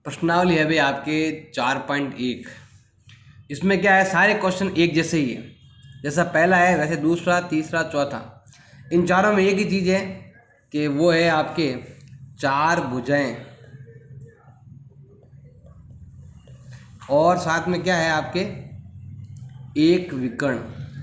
प्रश्नावली है भाई आपके 4.1। इसमें क्या है, सारे क्वेश्चन एक जैसे ही है। जैसा पहला है वैसे दूसरा, तीसरा, चौथा, इन चारों में एक ही चीज़ है कि वो है आपके चार भुजाएं, और साथ में क्या है आपके एक विकर्ण।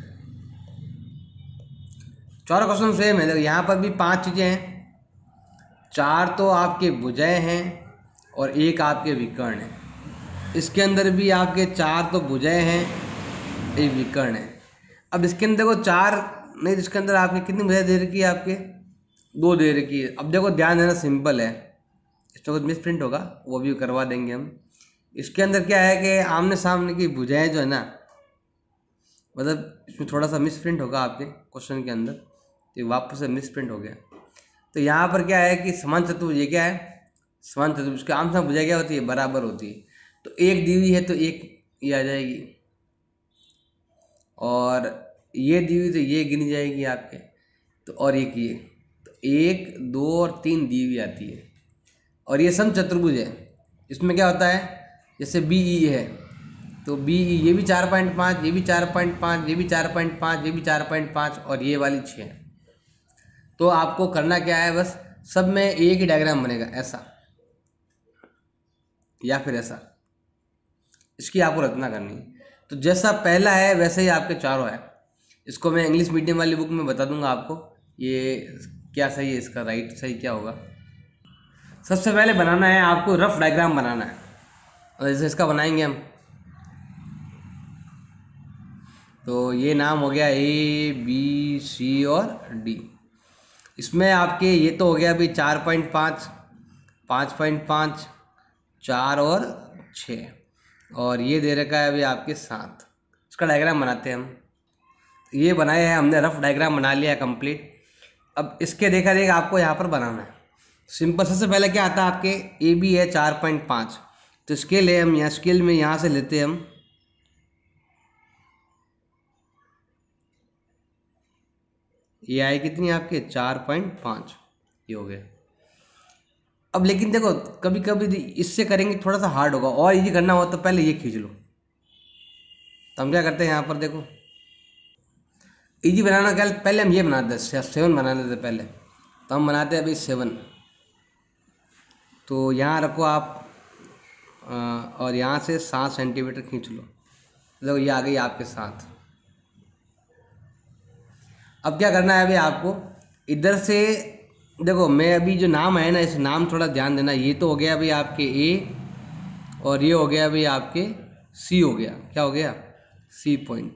चारों क्वेश्चन सेम है। देखो यहाँ पर भी पांच चीज़ें हैं, चार तो आपके भुजाएं हैं और एक आपके विकर्ण है। इसके अंदर भी आपके चार तो भुजाएं हैं, एक विकर्ण है। अब इसके अंदर देखो चार नहीं, इसके अंदर आपके कितनी भुजाएं दे रखी है, आपके दो दे रखी है। अब देखो ध्यान देना, सिंपल है, इसमें कुछ मिस प्रिंट होगा वो भी करवा देंगे हम। इसके अंदर क्या है कि आमने सामने की भुजाएं जो है ना, मतलब इसमें थोड़ा सा मिस प्रिंट होगा आपके क्वेश्चन के अंदर, तो वापस से मिस प्रिंट हो गया। तो यहाँ पर क्या है कि समान चतुर्भुज, ये क्या है, समान चतुर्भुज के आम सामने भुजाएं क्या होती है, बराबर होती है। तो एक दी हुई है तो एक ये आ जाएगी, और ये दी हुई तो ये गिनी जाएगी आपके, तो और एक ये, तो एक, दो और तीन दी हुई आती है। और ये सम चतुर्भुज है। इसमें क्या होता है, जैसे बी ई है तो बी ई, ये भी 4.5, ये भी 4.5, ये भी 4.5, ये भी 4.5 और ये वाली 6। तो आपको करना क्या है, बस सब में एक ही डायग्राम बनेगा, ऐसा या फिर ऐसा, इसकी आपको रचना करनी है। तो जैसा पहला है वैसे ही आपके चारों है। इसको मैं इंग्लिश मीडियम वाली बुक में बता दूंगा आपको ये क्या सही है, इसका राइट सही क्या होगा। सबसे पहले बनाना है आपको रफ डायग्राम बनाना है, और जैसे इसका बनाएंगे हम, तो ये नाम हो गया ए बी सी और डी। इसमें आपके ये तो हो गया अभी 4.5, 5.5, 4 और 6, और ये दे रखा है अभी आपके 7। इसका डायग्राम बनाते हैं हम। ये बनाया है हमने, रफ डायग्राम बना लिया है कंप्लीट। अब इसके देखा देखा आपको यहाँ पर बनाना है। सिंपल, सबसे पहले क्या आता है आपके, ए बी है 4.5, तो स्केल है, हम यहाँ स्केल में यहाँ से लेते हैं हम, ये आए कितनी आपके 4.5, ये हो गया। अब लेकिन देखो कभी कभी इससे करेंगे थोड़ा सा हार्ड होगा, और इजी करना हो तो पहले ये खींच लो। तो हम क्या करते हैं यहाँ पर देखो, इजी बनाना क्या, पहले हम ये बना देते, 7 बना देते पहले। तो हम बनाते हैं अभी 7। तो यहाँ रखो आप, और यहाँ से 7 सेंटीमीटर खींच लो। देखो ये आ गई आपके 7। अब क्या करना है अभी आपको, इधर से देखो, मैं अभी जो नाम है ना, इस नाम थोड़ा ध्यान देना। ये तो हो गया अभी आपके ए, और ये हो गया अभी आपके सी, हो गया क्या हो गया, सी पॉइंट।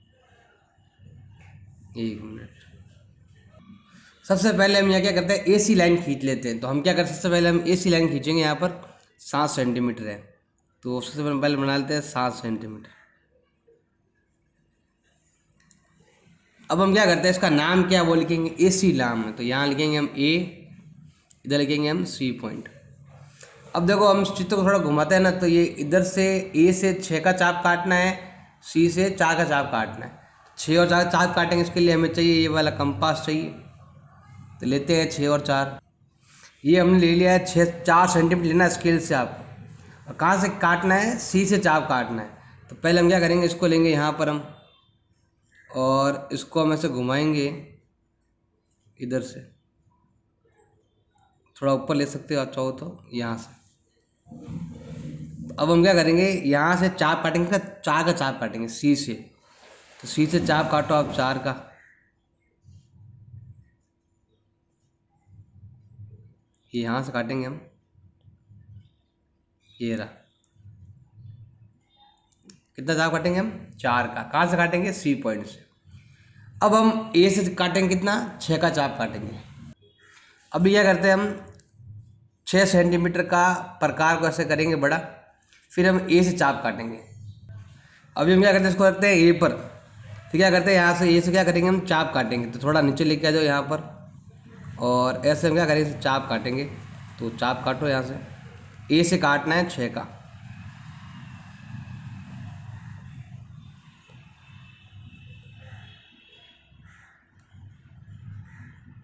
एक मिनट, सबसे पहले हम यहाँ क्या करते हैं, ए सी लाइन खींच लेते हैं। तो हम क्या करते हैं, सबसे पहले हम ए सी लाइन खींचेंगे, यहाँ पर 7 सेंटीमीटर है, तो सबसे पहले बना लेते हैं 7 सेंटीमीटर। अब हम क्या करते हैं, इसका नाम क्या वो लिखेंगे, ए सी नाम है, तो यहाँ लिखेंगे हम ए, इधर लिखेंगे हम सी पॉइंट। अब देखो हम इस चित्र को थोड़ा घुमाते हैं ना, तो ये इधर से ए से 6 का चाप काटना है, सी से 4 का चाप काटना है। 6 और 4 चाप काटेंगे, इसके लिए हमें चाहिए ये वाला कंपास चाहिए। तो लेते हैं 6 और 4, ये हमने ले लिया है 6, 4 सेंटीमीटर लेना है स्केल से आपको। और कहाँ से काटना है, सी से चाप काटना है। तो पहले हम क्या करेंगे, इसको लेंगे यहाँ पर हम, और इसको हम ऐसे घुमाएंगे इधर से, थोड़ा ऊपर ले सकते हो आप चाहो तो यहाँ से। अब हम क्या करेंगे, यहाँ से चाप काटेंगे, 4 का चाप काटेंगे सी से। तो सी से चाप काटो आप 4 का, ये यहाँ से काटेंगे हम, ये रहा। कितना चाप काटेंगे हम, 4 का। कहाँ से काटेंगे, सी पॉइंट से। अब हम ए से काटेंगे कितना, 6 का चाप काटेंगे। अभी क्या करते हैं हम, 6 सेंटीमीटर का प्रकार को ऐसे करेंगे बड़ा, फिर हम ए से चाप काटेंगे। अभी हम क्या करते हैं, इसको रखते हैं ए पर। फिर क्या करते हैं, यहाँ से ए से क्या करेंगे, हम चाप काटेंगे। तो थोड़ा नीचे लेके आ जाओ यहाँ पर, और ऐसे हम क्या करेंगे, चाप काटेंगे। तो चाप काटो यहाँ से, ए से काटना है 6 का।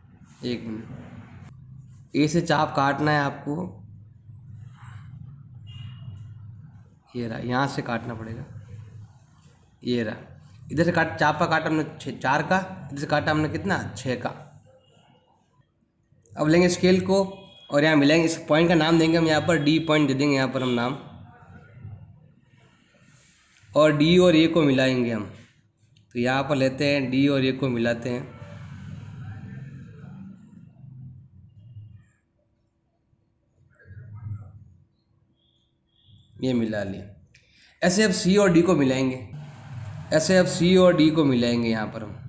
एक मिनट, ए से चाप काटना है आपको ये रहा, यहाँ से काटना पड़ेगा, ये रहा, इधर से काट, चाप का काटा हमने 4 का, इधर से काटा हमने कितना 6 का। अब लेंगे स्केल को और यहाँ मिलाएंगे, इस पॉइंट का नाम देंगे हम यहाँ पर डी पॉइंट दे देंगे यहाँ पर हम नाम, और डी और ए को मिलाएंगे हम। तो यहाँ पर लेते हैं डी और ए को मिलाते हैं, ये मिला लिया। ऐसे अब सी और डी को मिलाएंगे, ऐसे अब सी और डी को मिलाएंगे यहाँ पर हम।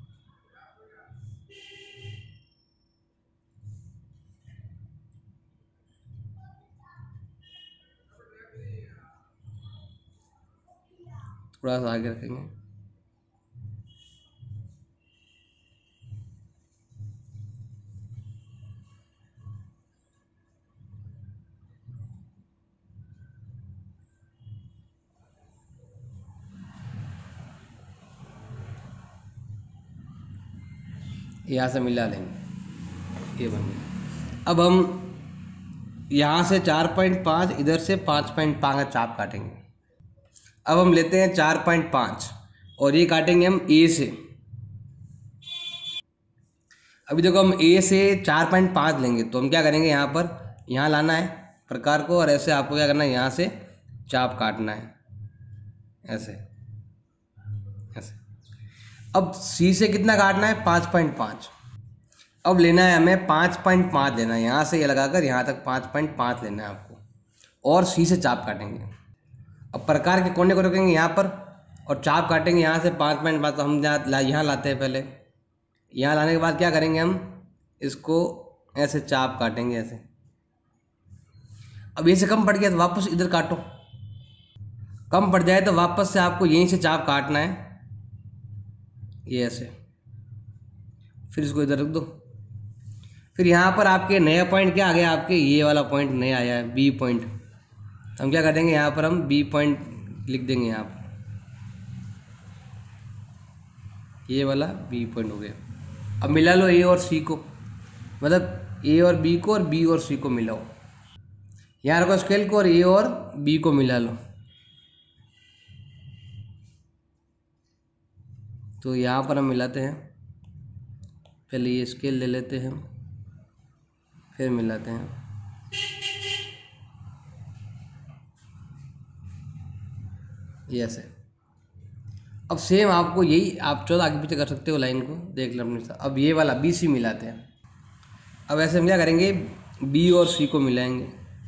थोड़ा सा आगे रखेंगे, यहाँ से मिला लेंगे, ये बन गया। अब हम यहाँ से 4.5, इधर से 5.5 का चाप काटेंगे। अब हम लेते हैं 4.5 और ये काटेंगे हम ए से। अभी देखो हम ए से 4.5 लेंगे तो हम क्या करेंगे, यहाँ पर यहाँ लाना है प्रकार को, और ऐसे आपको क्या करना है, यहाँ से चाप काटना है, ऐसे ऐसे। अब सी से कितना काटना है, 5.5। अब लेना है हमें 5.5 लेना है, यहाँ से ये लगाकर यहाँ तक 5.5 लेना है आपको, और सी से चाप काटेंगे। अब प्रकार के कोने को रखेंगे यहाँ पर और चाप काटेंगे यहाँ से 5.5। तो हम यहाँ लाते हैं पहले, यहाँ लाने के बाद क्या करेंगे, हम इसको ऐसे चाप काटेंगे ऐसे। अब ये से कम पड़ गया तो वापस इधर काटो, कम पड़ जाए तो वापस से आपको यहीं से चाप काटना है, ये ऐसे। फिर इसको इधर रख दो। फिर यहाँ पर आपके नया पॉइंट क्या आ गया, आपके ये वाला पॉइंट नया आया है, बी पॉइंट। तो हम क्या करेंगे, यहाँ पर हम बी पॉइंट लिख देंगे यहाँ पर, ये वाला बी पॉइंट हो गया। अब मिला लो ए और सी को, मतलब ए और बी को और बी और सी को मिलाओ। यहाँ रखो स्केल को और ए और बी को मिला लो। तो यहाँ पर हम मिलाते हैं, पहले ये स्केल ले लेते हैं, फिर मिलाते हैं। ये ऐसे। अब सेम आपको यही, आप 14 आगे पीछे कर सकते हो लाइन को, देख लो अपने साथ। अब ये वाला बी सी मिलाते हैं। अब ऐसे हम क्या करेंगे, बी और सी को मिलाएंगे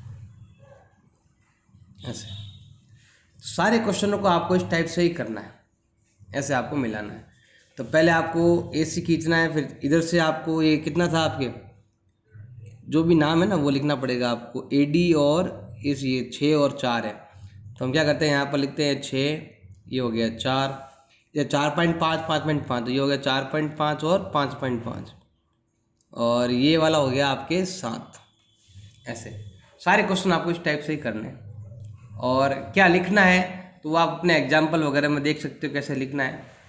ऐसे। सारे क्वेश्चनों को आपको इस टाइप से ही करना है, ऐसे आपको मिलाना है। तो पहले आपको ए सी खींचना है, फिर इधर से आपको ये कितना था, आपके जो भी नाम है ना वो लिखना पड़ेगा आपको, ए डी और ए सी, 6 और 4 है। तो हम क्या करते हैं, यहाँ पर लिखते हैं 6, ये हो गया 4, ये 4.5, 5.5, तो ये हो गया 4.5 और 5.5, और ये वाला हो गया आपके 7। ऐसे सारे क्वेश्चन आपको इस टाइप से ही करने हैं। और क्या लिखना है तो वो आप अपने एग्जाम्पल वगैरह में देख सकते हो कैसे लिखना है।